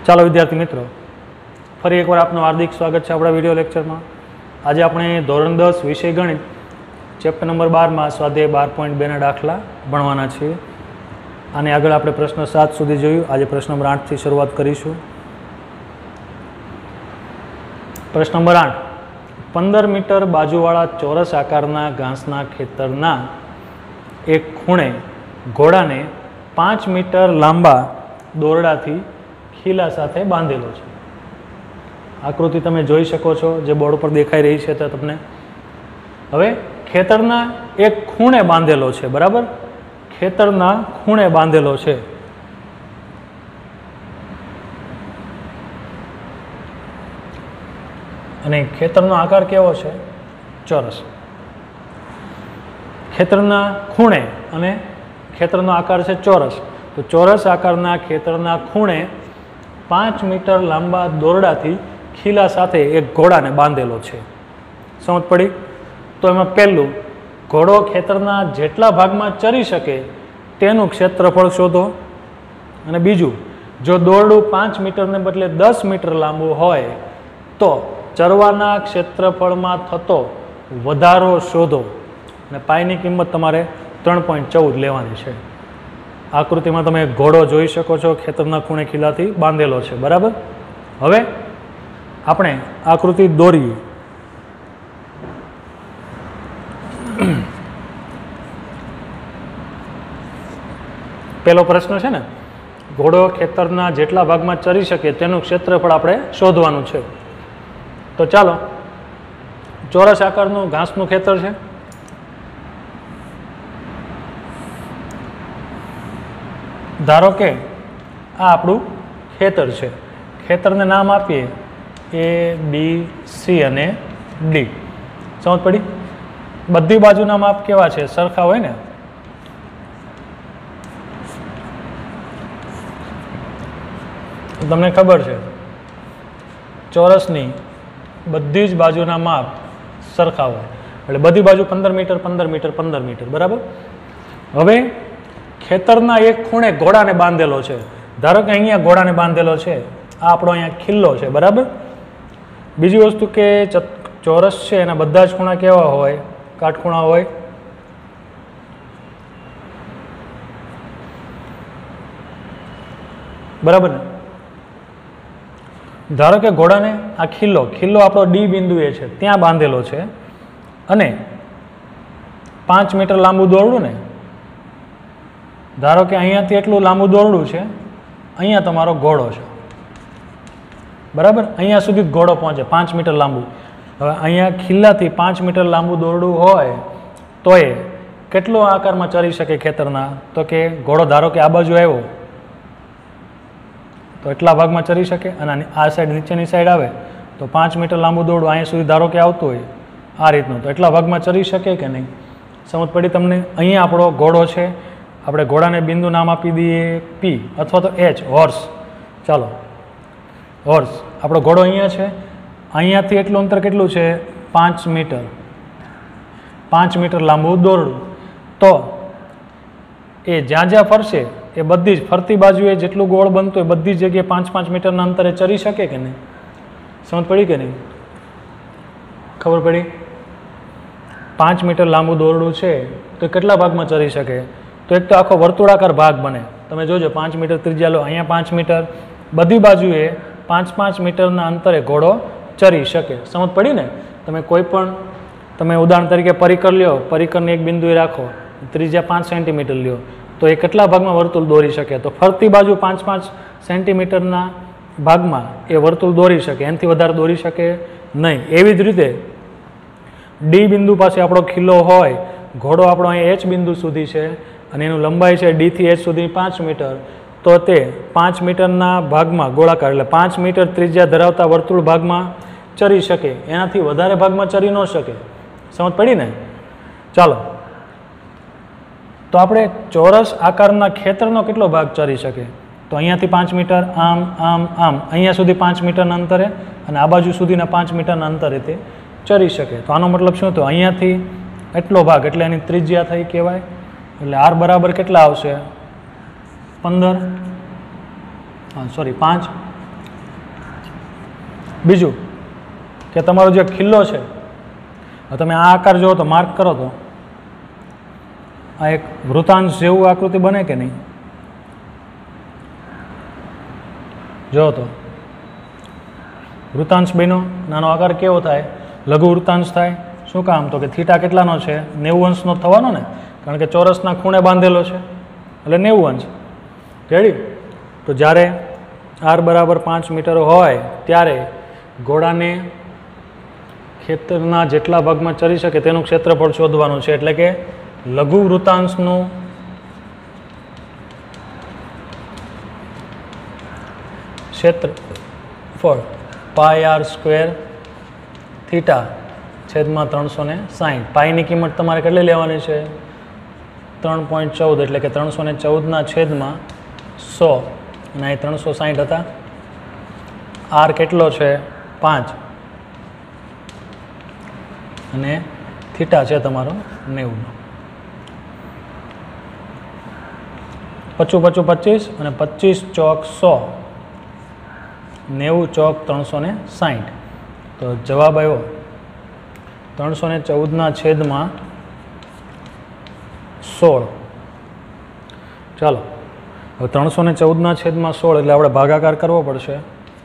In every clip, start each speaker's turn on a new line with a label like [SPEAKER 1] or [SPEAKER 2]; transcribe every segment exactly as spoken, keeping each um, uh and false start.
[SPEAKER 1] ચાલો વિદ્યાર્થી મિત્રો, ફરી એકવાર આપનું હાર્દિક સ્વાગત છે આપણા વિડીયો લેક્ચરમાં. આજે આપણે ધોરણ દસ વિષય ગણિત ચેપ્ટર નંબર બારમાં સ્વાધ્યાય બાર પોઈન્ટ બેના દાખલા ભણવાના છીએ. અને આગળ આપણે પ્રશ્ન સાત સુધી જોયું. આજે પ્રશ્ન નંબર આઠથી શરૂઆત કરીશું. પ્રશ્ન નંબર આઠ, પંદર મીટર બાજુવાળા ચોરસ આકારના ઘાસના ખેતરના એક ખૂણે ઘોડાને પાંચ મીટર લાંબા દોરડાથી ખીલા સાથે બાંધેલો છે. આકૃતિ તમે જોઈ શકો છો, જે બોર્ડ પર દેખાઈ રહી છે તો તમને. હવે ખેતરના એક ખૂણે બાંધેલો છે, બરાબર? ખેતરના ખૂણે બાંધેલો છે. અને ખેતરનો આકાર કેવો છે? ચોરસ. ખેતરના ખૂણે અને ખેતરનો આકાર છે ચોરસ. તો ચોરસ આકારના ખેતરના ખૂણે પાંચ મીટર લાંબા દોરડાથી ખીલા સાથે એક ઘોડાને બાંધેલો છે. સમજ પડી? તો એમાં પહેલું, ઘોડો ખેતરના જેટલા ભાગમાં ચરી શકે તેનું ક્ષેત્રફળ શોધો. અને બીજું, જો દોરડું પાંચ મીટરને બદલે દસ મીટર લાંબુ હોય તો ચરવાના ક્ષેત્રફળમાં થતો વધારો શોધો. અને પાઈની કિંમત તમારે ત્રણ પોઈન્ટ ચૌદ લેવાની છે. આકૃતિમાં તમે ઘોડો જોઈ શકો છો, ખેતરના ખૂણે ખીલાથી બાંધેલો છે, બરાબર? હવે આપણે આકૃતિ દોરીએ. પહેલો પ્રશ્ન છે ને, ઘોડો ખેતરના જેટલા ભાગમાં ચરી શકે તેનું ક્ષેત્રફળ આપણે શોધવાનું છે. તો ચાલો, ચોરસ આકારનું ઘાસનું ખેતર છે. ધારો કે આ આપણું ખેતર છે. ખેતરને નામ આપીએ એ, બી, સી અને ડી. સમજ પડી? બધી બાજુના માપ કેવા છે? સરખા હોય ને. તમને ખબર છે, ચોરસની બધી જ બાજુના માપ સરખા હોય. એટલે બધી બાજુ પંદર મીટર પંદર મીટર પંદર મીટર, બરાબર? હવે ખેતરના એક ખૂણે ઘોડાને બાંધેલો છે. ધારો કે અહીંયા ઘોડાને બાંધેલો છે, આ આપણો અહીંયા ખિલ્લો છે, બરાબર? બીજી વસ્તુ કે ચોરસ છે એના બધા જ ખૂણા કેવા હોય? કાટખૂણા હોય. બરાબર ને? ધારો કે ઘોડાને આ ખિલ્લો ખિલ્લો આપણો ડી બિંદુએ છે, ત્યાં બાંધેલો છે. અને પાંચ મીટર લાંબુ દોરડું ને, ધારો કે અહીંયાથી એટલું લાંબુ દોરડું છે, અહીંયા તમારો ઘોડો છે, બરાબર? અહીંયા સુધી ઘોડો પહોંચે, પાંચ મીટર લાંબુ. હવે અહીંયા ખિલ્લાથી પાંચ મીટર લાંબુ દોરડું હોય તો એ કેટલો આકારમાં ચરી શકે ખેતરના? તો કે ઘોડો ધારો કે આ બાજુ આવ્યો તો એટલા ભાગમાં ચરી શકે, અને આ સાઈડ નીચેની સાઈડ આવે તો પાંચ મીટર લાંબુ દોરડું અહીંયા સુધી ધારો કે આવતું હોય આ રીતનું, તો એટલા ભાગમાં ચરી શકે કે નહીં? સમજ પડી તમને? અહીંયા આપણો ઘોડો છે. આપણે ઘોડાને બિંદુ નામ આપી દઈએ પી અથવા તો એચ, હોર્સ. ચાલો, હોર્સ. આપણો ઘોડો અહીંયા છે. અહીંયાથી એટલું અંતર કેટલું છે? પાંચ મીટર. પાંચ મીટર લાંબુ દોરડું. તો એ જ્યાં જ્યાં ફરશે એ બધી જ ફરતી બાજુએ જેટલું ગોળ બનતું હોય બધી જ જગ્યાએ પાંચ પાંચ મીટરના અંતરે ચરી શકે કે નહીં? સમજ પડી કે નહીં? ખબર પડી? પાંચ મીટર લાંબુ દોરડું છે તો કેટલા ભાગમાં ચરી શકે? તો એક તો આખો વર્તુળાકાર ભાગ બને. તમે જોજો, પાંચ મીટર ત્રિજ્યા લો, અહીંયા પાંચ મીટર, બધી બાજુએ પાંચ પાંચ મીટરના અંતરે ઘોડો ચરી શકે. સમજ પડી ને? તમે કોઈ પણ, તમે ઉદાહરણ તરીકે પરિકર લ્યો, પરિકરને એક બિંદુએ રાખો, ત્રિજ્યા પાંચ સેન્ટીમીટર લ્યો, તો એ કેટલા ભાગમાં વર્તુળ દોરી શકે? તો ફરતી બાજુ પાંચ પાંચ સેન્ટીમીટરના ભાગમાં એ વર્તુળ દોરી શકે, એનાથી વધારે દોરી શકે નહીં. એવી જ રીતે ડી બિંદુ પાસે આપણો ખિલ્લો હોય, ઘોડો આપણો અહીંયા એચ બિંદુ સુધી છે અને એનું લંબાઈ છે ડીથી એચ સુધી પાંચ મીટર, તો તે પાંચ મીટરના ભાગમાં ગોળાકાર એટલે પાંચ મીટર ત્રિજ્યા ધરાવતા વર્તુળ ભાગમાં ચરી શકે, એનાથી વધારે ભાગમાં ચરી ન શકે. સમજ પડી ને? ચાલો, તો આપણે ચોરસ આકારના ખેતરનો કેટલો ભાગ ચરી શકે? તો અહીંયાથી પાંચ મીટર, આમ આમ આમ અહીંયા સુધી પાંચ મીટરના અંતરે, અને આ બાજુ સુધીના પાંચ મીટરના અંતરે તે ચરી શકે. તો આનો મતલબ શું થયો? અહીંયાથી એટલો ભાગ એટલે એની ત્રિજ્યા થઈ કહેવાય. એટલે આર બરાબર કેટલા આવશે? પંદર, સોરી પાંચ, બીજું કે તમારો જે ખિલ્લો છે, તમે આ આકાર જુઓ તો માર્ક કરો તો આ એક વૃતાંશ જેવું આકૃતિ બને કે નહીં? જો તો વૃતાંશ બન્યો, નાનો આકાર કેવો થાય? લઘુ વૃતાંશ થાય. શું કામ? તો કે થીટા કેટલાનો છે? નેવું અંશનો થવાનો ને, કારણ કે ચોરસના ખૂણે બાંધેલો છે એટલે નેવું અંશ. રેડી? તો જ્યારે આર બરાબર પાંચ મીટર હોય ત્યારે ઘોડાને ખેતરના જેટલા ભાગમાં ચરી શકે તેનું ક્ષેત્રફળ શોધવાનું છે. એટલે કે લઘુ વૃતાંશનું ક્ષેત્રફળ પાઈ આર સ્ક્વેર થીટા છેદમાં ત્રણસો ને સાહીઠ. પાઈની કિંમત તમારે કેટલી લેવાની છે? ત્રણ પોઈન્ટ ચૌદ, એટલે કે ત્રણસો ને ચૌદના છેદમાં સો, અને અહીં ત્રણસો સાહીઠ હતા. આર કેટલો છે? પાંચ, અને થીટા છે તમારો નેવું. પચું પચું પચીસ, અને પચીસ ચોક સો, નેવું ચોક ત્રણસો ને સાહીઠ. તો જવાબ આવ્યો ત્રણસો ને ચૌદના છેદમાં સોળ. ચાલો હવે ત્રણસો ને ચૌદના છેદમાં સોળ એટલે આપણે ભાગાકાર કરવો પડશે.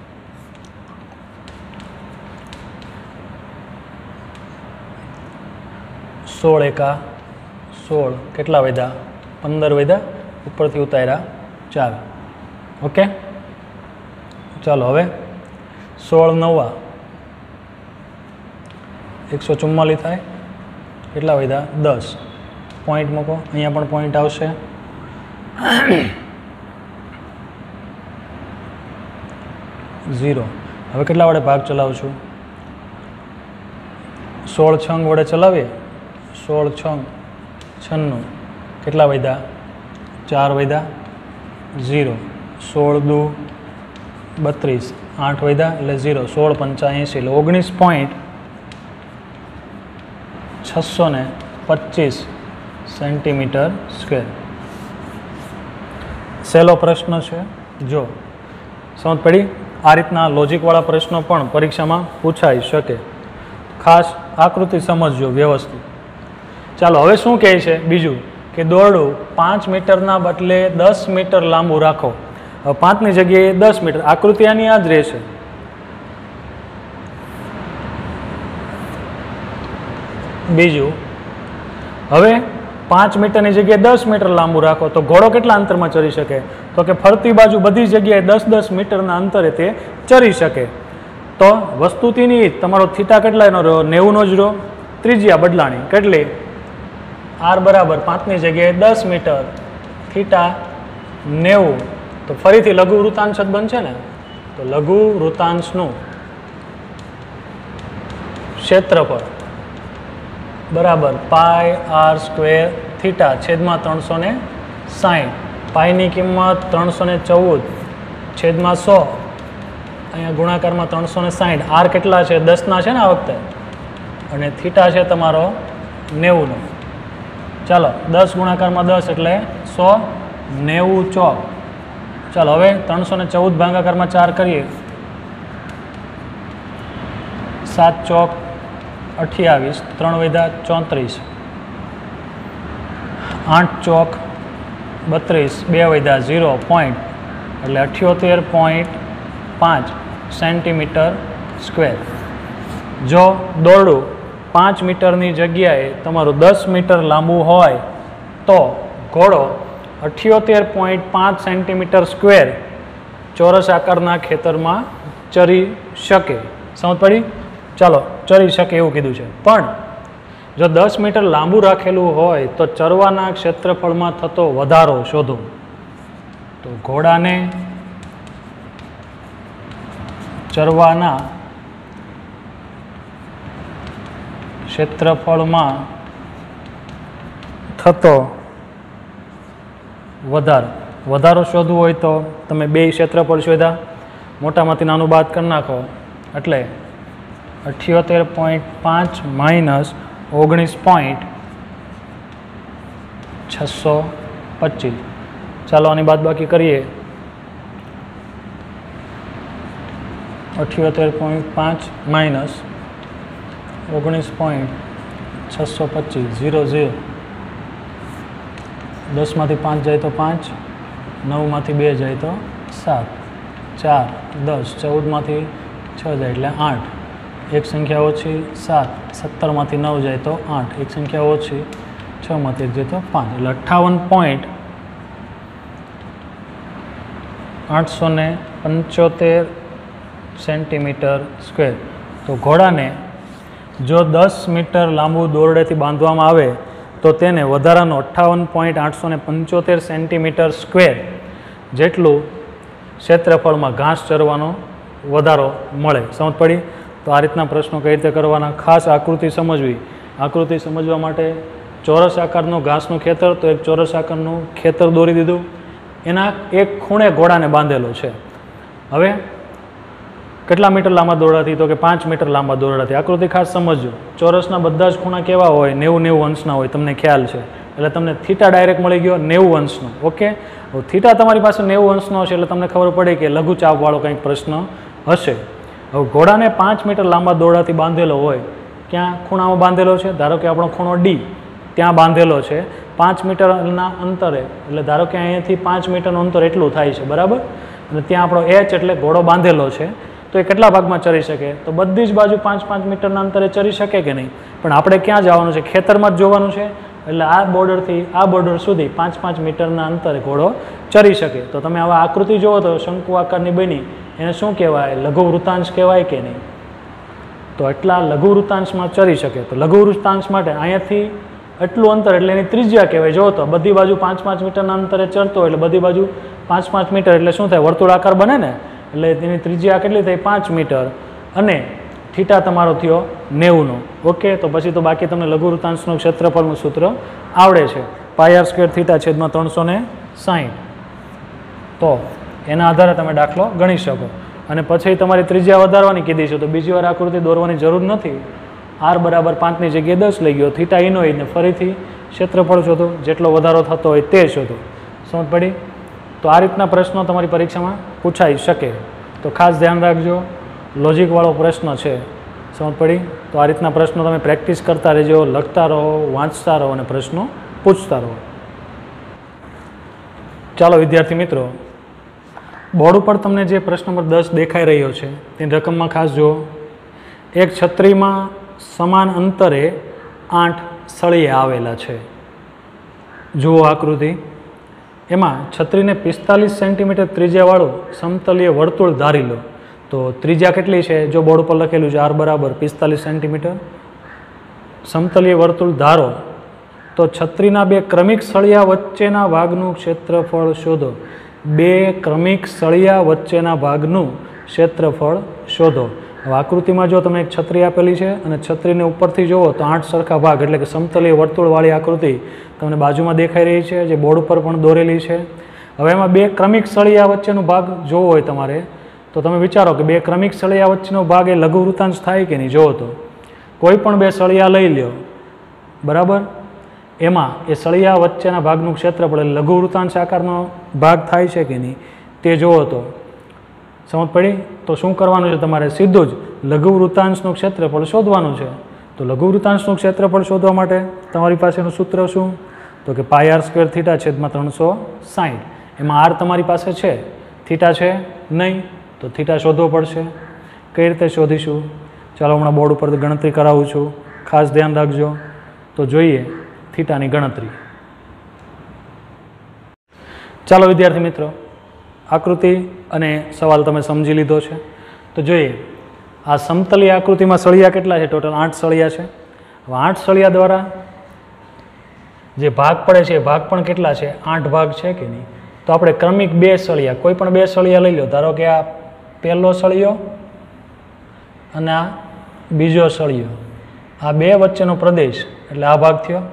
[SPEAKER 1] સોળ એકા સોળ, કેટલા વધ્યા? પંદર વધ્યા, ઉપરથી ઉતાર્યા ચાર. ઓકે, ચાલો હવે સોળ નવા એકસો ચુમ્માલીસ થાય, કેટલા વધ્યા? દસ. પોઈન્ટ મૂકો, અહીંયા પણ પોઈન્ટ આવશે. ઝીરો. હવે કેટલા વડે ભાગ ચલાવશું? સોળ છંગ વડે ચલાવીએ. સોળ છંગ છન્નું, કેટલા વધ્યા? ચાર વધ્યા. ઝીરો. સોળ દુ બત્રીસ, આઠ વધ્યા એટલે ઝીરો. સોળ પંચા એંસી એટલે ઓગણીસ પોઈન્ટ છસો ને પચીસ સેન્ટીમીટર સ્ક્વેર. સહેલો પ્રશ્ન છે. જો સમજ પડી? આ રીતના લોજિકવાળા પ્રશ્નો પણ પરીક્ષામાં પૂછાઈ શકે. ખાસ આકૃતિ સમજજો વ્યવસ્થિત. ચાલો હવે શું કહે છે બીજું કે દોરડું પાંચ મીટરના બદલે દસ મીટર લાંબુ રાખો. હવે પાંચની જગ્યાએ દસ મીટર. આકૃતિ આની આ જ રહેશે. બીજું, હવે પાંચ મીટરની જગ્યાએ દસ મીટર લાંબુ રાખો તો ઘોડો કેટલા અંતરમાં ચરી શકે? તો કે ફરતી બાજુ બધી જગ્યાએ દસ દસ મીટરના અંતરે તે ચરી શકે. તો વસ્તુથી તમારો થીટા કેટલાનો રહ્યો? નેવુંનો જ રહ્યો. ત્રિજ્યા બદલાણી કેટલી? આર બરાબર પાંચની જગ્યાએ દસ મીટર, થીટા નેવું. તો ફરીથી લઘુ વૃતાંશ જ બનશે ને. તો લઘુ વૃતાંશનું ક્ષેત્રફળ બરાબર પાઈ આર સ્ક્વેર થીટા છેદમાં ત્રણસો ને સાહીઠ. પાઈની કિંમત ત્રણસો ને ચૌદ છેદમાં સો, અહીંયા ગુણાકારમાં ત્રણસો ને સાહીઠ. આર કેટલા છે? દસના છે ને આ વખતે, અને થીટા છે તમારો નેવુંનો. ચાલો દસ ગુણાકારમાં દસ એટલે સો, નેવું ચોક. ચાલો હવે ત્રણસો ને ચૌદ ભાગાકારમાં ચાર કરીએ. સાત ચોક અઠ્યાવીસ, ત્રણ વધ્યા ચોત્રીસ. આઠ ચોક બત્રીસ, બે વધ્યા ઝીરો પોઈન્ટ એટલે અઠ્યોતેર પોઈન્ટ પાંચ સેન્ટીમીટર સ્ક્વેર. જો દોરડું પાંચ મીટરની જગ્યાએ તમારું દસ મીટર લાંબુ હોય તો ઘોડો અઠ્યોતેર પોઈન્ટ પાંચ સેન્ટીમીટર સ્ક્વેર ચોરસ આકારના ખેતરમાં ચરી શકે. સમજ પડી? ચાલો ચરી શકે એવું કીધું છે. પણ જો દસ મીટર લાંબુ રાખેલું હોય તો ચરવાના ક્ષેત્રફળમાં થતો વધારો શોધો. તો ઘોડાને ચરવાના ક્ષેત્રફળમાં થતો વધારો વધારો શોધવું હોય તો તમે બે ક્ષેત્રફળ શોધ્યા, મોટામાંથી નાનું બાદ કરી નાખો એટલે અઠ્યોતેર પોઈન્ટ પાંચ માઇનસ ઓગણીસ પોઈન્ટ છસો પચીસ. ચાલો આની બાદબાકી કરીએ. અઠ્યોતેર પોઈન્ટ પાંચ માઇનસ ઓગણીસ પોઈન્ટ છસો પચીસ ઝીરો ઝીરો દસમાંથી પાંચ જાય તો પાંચ, નવમાંથી બે જાય તો સાત, ચાર, દસ, ચૌદમાંથી છ જાય એટલે આઠ, એક સંખ્યા ઓછી સાત, સત્તરમાંથી નવ જાય તો આઠ, એક સંખ્યા ઓછી છમાંથી એક જાય તો પાંચ, એટલે અઠ્ઠાવન પોઈન્ટ આઠસો ને પંચોતેર સેન્ટીમીટર સ્ક્વેર. તો ઘોડાને જો દસ મીટર લાંબુ દોરડેથી બાંધવામાં આવે તો તેને વધારાનો અઠ્ઠાવન પોઈન્ટ આઠસો ને પંચોતેર સેન્ટીમીટર સ્ક્વેર જેટલું ક્ષેત્રફળમાં ઘાસ ચરવાનો વધારો મળે. સમજ પડી? તો આ રીતના પ્રશ્નો કઈ રીતે કરવાના, ખાસ આકૃતિ સમજવી. આકૃતિ સમજવા માટે ચોરસ આકારનું ઘાસનું ખેતર, તો એક ચોરસ આકારનું ખેતર દોરી દીધું, એના એક ખૂણે ઘોડાને બાંધેલો છે. હવે કેટલા મીટર લાંબા દોરડાથી, તો કે પાંચ મીટર લાંબા દોરડાથી. આકૃતિ ખાસ સમજજો. ચોરસના બધા જ ખૂણા કેવા હોય, નેવું નેવું અંશના હોય, તમને ખ્યાલ છે. એટલે તમને થીટા ડાયરેક્ટ મળી ગયો નેવું અંશનો. ઓકે, હવે થીટા તમારી પાસે નેવું અંશનો હશે એટલે તમને ખબર પડે કે લઘુચાપવાળો કંઈક પ્રશ્ન હશે. હવે ઘોડાને પાંચ મીટર લાંબા દોરડાથી બાંધેલો હોય, ક્યાં ખૂણામાં બાંધેલો છે, ધારો કે આપણો ખૂણો ડી, ત્યાં બાંધેલો છે પાંચ મીટરના અંતરે. એટલે ધારો કે અહીંયાથી પાંચ મીટરનું અંતર એટલું થાય છે, બરાબર. અને ત્યાં આપણો એચ એટલે ઘોડો બાંધેલો છે. તો એ કેટલા ભાગમાં ચરી શકે, તો બધી જ બાજુ પાંચ પાંચ મીટરના અંતરે ચરી શકે કે નહીં. પણ આપણે ક્યાં જવાનું છે, ખેતરમાં જ જોવાનું છે. એટલે આ બોર્ડરથી આ બોર્ડર સુધી પાંચ પાંચ મીટરના અંતરે ઘોડો ચરી શકે. તો તમે આવા આકૃતિ જુઓ તો શંકુ આકારની બની, એને શું કહેવાય, લઘુ વૃત્તાંશ કહેવાય કે નહીં. તો એટલા લઘુ વૃત્તાંશમાં ચરી શકે. તો લઘુ વૃત્તાંશ માટે અહીંયાથી એટલું અંતર એટલે એની ત્રિજ્યા કહેવાય. જો તો બધી બાજુ પાંચ પાંચ મીટરના અંતરે ચરતો એટલે બધી બાજુ પાંચ પાંચ મીટર એટલે શું થાય, વર્તુળ આકાર બને ને. એટલે તેની ત્રિજ્યા કેટલી થઈ, પાંચ મીટર. અને થીટા તમારો થયો નેવુંનો. ઓકે, તો પછી તો બાકી તમને લઘુ વૃત્તાંશનું ક્ષેત્રફળનું સૂત્ર આવડે છે, પાય આર સ્ક્વેર થીટા છેદમાં ત્રણસો ને સાહીઠ. તો એના આધારે તમે દાખલો ગણી શકો. અને પછી તમારી ત્રિજ્યા વધારવાની કીધી છે, તો બીજી વાર આકૃતિ દોરવાની જરૂર નથી. આર બરાબર પાંચની જગ્યાએ દસ લઈ ગયો, થીટા ઇનોઇડ ને ફરીથી ક્ષેત્રફળ શોધો, જેટલો વધારો થતો હોય તે શોધો. સમજ પડી? તો આ રીતના પ્રશ્નો તમારી પરીક્ષામાં પૂછાઈ શકે. તો ખાસ ધ્યાન રાખજો, લોજિકવાળો પ્રશ્ન છે. સમજ પડી? તો આ રીતના પ્રશ્નો તમે પ્રેક્ટિસ કરતા રહેજો, લખતા રહો, વાંચતા રહો અને પ્રશ્નો પૂછતા રહો. ચાલો વિદ્યાર્થી મિત્રો, બોર્ડ ઉપર તમને જે પ્રશ્ન નંબર દસ દેખાઈ રહ્યો છે તેની રકમમાં ખાસ જુઓ. એક છત્રીમાં સમાન અંતરે આઠ સળિયા આવેલા છે. જુઓ આકૃતિ. એમાં છત્રીને પિસ્તાલીસ સેન્ટીમીટર ત્રિજ્યાવાળું સમતલીય વર્તુળ ધારી લો. તો ત્રિજ્યા કેટલી છે, જો બોર્ડ ઉપર લખેલું છે આર બરાબર પિસ્તાલીસ સેન્ટીમીટર. સમતલીય વર્તુળ ધારો તો છત્રીના બે ક્રમિક સળિયા વચ્ચેના ભાગનું ક્ષેત્રફળ શોધો. બે ક્રમિક સળિયા વચ્ચેના ભાગનું ક્ષેત્રફળ શોધો. હવે આકૃતિમાં જો તમે એક છત્રી આપેલી છે અને છત્રીને ઉપરથી જુઓ તો આઠ સરખા ભાગ એટલે કે સમતલીય વર્તુળવાળી આકૃતિ તમને બાજુમાં દેખાઈ રહી છે, જે બોર્ડ ઉપર પણ દોરેલી છે. હવે એમાં બે ક્રમિક સળિયા વચ્ચેનો ભાગ જોવો હોય તમારે, તો તમે વિચારો કે બે ક્રમિક સળિયા વચ્ચેનો ભાગ એ લઘુ વૃત્તાંશ થાય કે નહીં. જોવો તો કોઈ પણ બે સળિયા લઈ લ્યો, બરાબર, એમાં એ સળિયા વચ્ચેના ભાગનું ક્ષેત્રફળ એટલે લઘુ વૃત્તાંશ આકારનો ભાગ થાય છે કે નહીં તે જોવો. તો સમજ પડી? તો શું કરવાનું છે તમારે, સીધું જ લઘુ વૃત્તાંશનું ક્ષેત્રફળ શોધવાનું છે. તો લઘુ વૃત્તાંશનું ક્ષેત્રફળ શોધવા માટે તમારી પાસેનું સૂત્ર શું, તો કે પાય આર સ્ક્વેર થીટા છેદમાં ત્રણસો સાહીઠ. એમાં આર તમારી પાસે છે, થીટા છે નહીં, તો થીટા શોધવો પડશે. કઈ રીતે શોધીશું, ચાલો હમણાં બોર્ડ ઉપર ગણતરી કરાવું છું, ખાસ ધ્યાન રાખજો. તો જોઈએ થીટાની ગણતરી. ચાલો વિદ્યાર્થી મિત્રો, આકૃતિ અને સવાલ તમે સમજી લીધો છે. તો જોઈએ આ સમતલીય આકૃતિમાં સળિયા કેટલા છે, ટોટલ આઠ સળિયા છે. હવે આઠ સળિયા દ્વારા જે ભાગ પડે છે એ ભાગ પણ કેટલા છે, આઠ ભાગ છે કે નહીં. તો આપણે ક્રમિક બે સળિયા, કોઈ પણ બે સળિયા લઈ લો. ધારો કે આ પહેલો સળિયો અને આ બીજો સળિયો, આ બે વચ્ચેનો પ્રદેશ એટલે આ ભાગ થયો.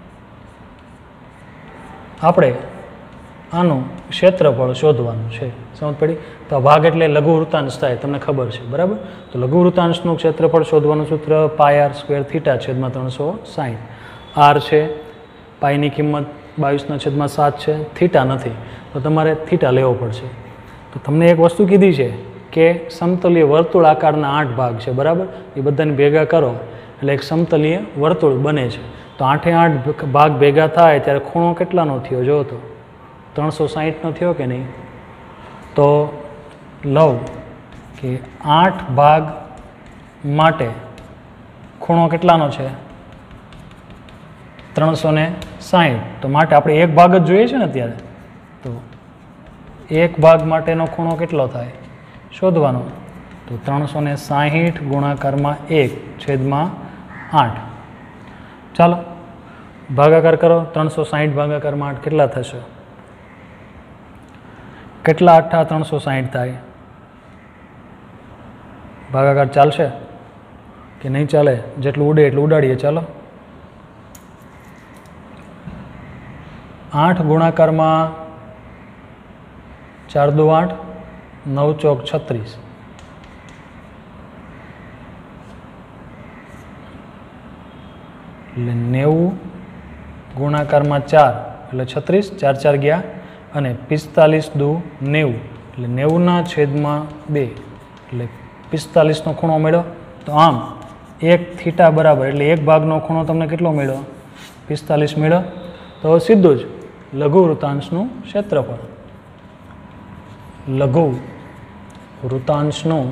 [SPEAKER 1] આપણે આનું ક્ષેત્રફળ શોધવાનું છે. સમજ પડી? તો આ ભાગ એટલે લઘુ વૃત્તાંશ થાય, તમને ખબર છે, બરાબર. તો લઘુ વૃત્તાંશનું ક્ષેત્રફળ શોધવાનું સૂત્ર પાય આર સ્ક્વેર થીટા છેદમાં ત્રણસો સાહીઠ. આર છે, પાયની કિંમત બાવીસના છેદમાં સાત છે, થીટા નથી તો તમારે થીટા લેવો પડશે. તો તમને એક વસ્તુ કીધી છે કે સમતલીય વર્તુળ આકારના આઠ ભાગ છે, બરાબર. એ બધાને ભેગા કરો એટલે એક સમતલીય વર્તુળ બને છે. તો આઠે આઠ ભાગ ભેગા થાય ત્યારે ખૂણો કેટલાનો થયો જો તો ત્રણસો સાહીઠનો થયો કે નહીં. તો લવ કે આઠ ભાગ માટે ખૂણો કેટલાનો છે ત્રણસો ને સાહીઠ. તો માટે આપણે એક ભાગ જ જોઈએ છે ને અત્યારે. તો એક ભાગ માટેનો ખૂણો કેટલો થાય શોધવાનો. તો ત્રણસો ને સાહીઠ ગુણાકારમાં એક છેદમાં આઠ. ચાલો ભાગાકાર કરો. ત્રણસો સાહીઠ ભાગાકારમાં આઠ કેટલા થશે? કેટલા આઠા ત્રણસો સાહીઠ થાય? ભાગાકાર ચાલશે કે નહીં ચાલે? જેટલું ઉડે એટલું ઉડાડીએ. ચાલો આઠ ગુણાકારમાં ચાર દુ આઠ, નવ ચોક છત્રીસ. એટલે નેવું ગુણાકારમાં ચાર એટલે છત્રીસ, ચાર ચાર ગયા અને પિસ્તાલીસ દુ નેવું એટલે નેવુંના છેદમાં બે એટલે પિસ્તાલીસનો ખૂણો મળ્યો. તો આમ એક થીટા બરાબર એટલે એક ભાગનો ખૂણો તમને કેટલો મળ્યો? પિસ્તાલીસ મળ્યો. તો સીધું જ લઘુ વૃતાંશનું ક્ષેત્રફળ, લઘુ વૃતાંશનું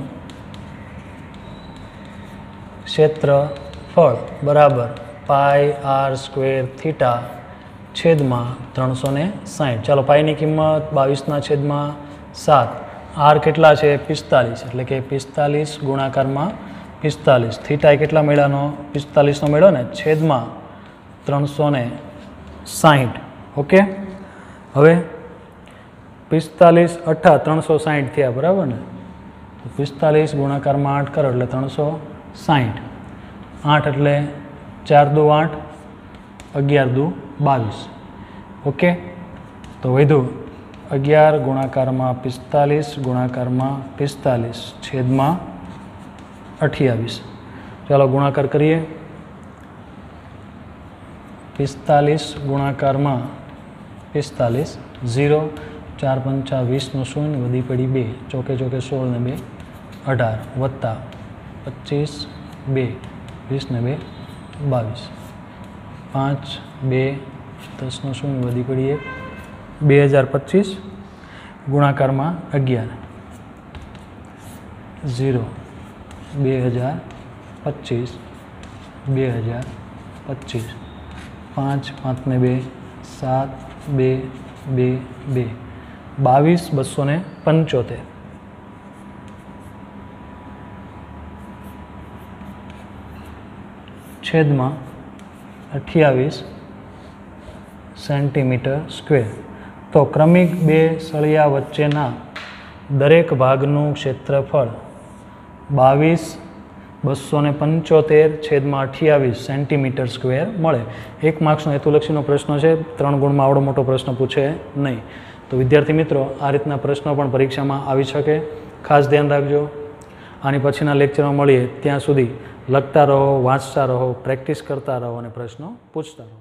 [SPEAKER 1] ક્ષેત્રફળ બરાબર પાઈ આર સ્ક્વેર થીટા છેદમાં ત્રણસો ને સાહીઠ. ચાલો પાઈની કિંમત બાવીસના છેદમાં સાત. આર કેટલા છે? પિસ્તાલીસ. એટલે કે પિસ્તાલીસ ગુણાકારમાં પિસ્તાલીસ. થીટા કેટલા મેળાનો? પિસ્તાલીસનો મેળો ને છેદમાં ત્રણસો ને સાહીઠ. ઓકે. હવે પિસ્તાલીસ અઠા ત્રણસો સાહીઠ થયા, બરાબર ને. તો પિસ્તાલીસ ગુણાકારમાં આઠ કરો એટલે ત્રણસો સાહીઠ. આઠ એટલે ચાર દુ આઠ, અગિયાર દુ બાવીસ. ઓકે. તો વધ્યું અગિયાર ગુણાકારમાં પિસ્તાલીસ ગુણાકારમાં પિસ્તાલીસ છેદમાં અઠ્યાવીસ. ચાલો ગુણાકાર કરીએ. પિસ્તાલીસ ગુણાકારમાં પિસ્તાલીસ, ઝીરો, ચાર પંચા વીસનું શૂન્ય, વધી પડી બે, ચોકે ચોકે સોળ ને બે અઢાર, વત્તા પચીસ બે, વીસ ને બે બાવીસ, પાંચ બે દસનું શૂન્ય, વધી પડી એક, બે હજાર પચીસ ગુણાકારમાં અગિયાર, ઝીરો, બે હજાર પચીસ, બે હજાર પચીસ, પાંચ, પાંચ ને બે સાત, બે બે બે, બાવીસ બસો ને પંચોતેર. છેદમાં અઠ્યાવીસ સેન્ટીમીટર સ્ક્વેર. તો ક્રમિક બે સળિયા વચ્ચેના દરેક ભાગનું ક્ષેત્રફળ બાવીસ બસો ને પંચોતેર છેદમાં અઠ્યાવીસ સેન્ટીમીટર સ્ક્વેર મળે. એક માર્ક્સનો હેતુલક્ષીનો પ્રશ્ન છે. ત્રણ ગુણમાં આવડો મોટો પ્રશ્ન પૂછે નહીં. તો વિદ્યાર્થી મિત્રો, આ રીતના પ્રશ્નો પણ પરીક્ષામાં આવી શકે. ખાસ ધ્યાન રાખજો. આની પછીના લેક્ચરમાં મળીએ ત્યાં સુધી લખતા રહો, વાંચતા રહો, પ્રેક્ટિસ કરતા રહો અને પ્રશ્નો પૂછતા રહો.